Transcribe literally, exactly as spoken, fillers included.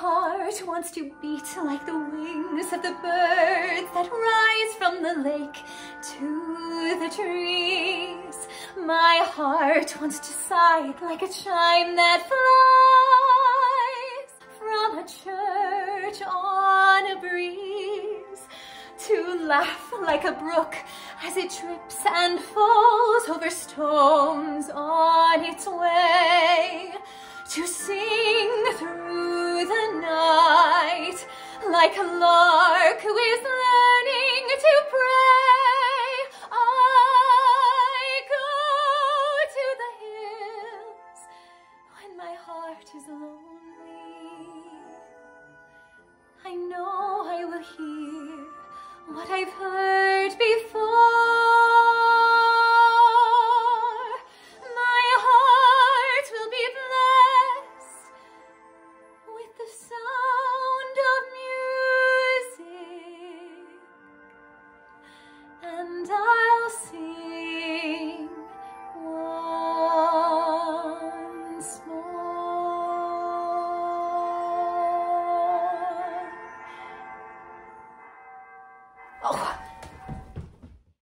heart wants to beat like the wings of the birds that rise from the lake to the trees. My heart wants to sigh like a chime that flies from a church on a breeze, to laugh like a brook as it trips and falls over stones on its way, to sing through the night like a lark who is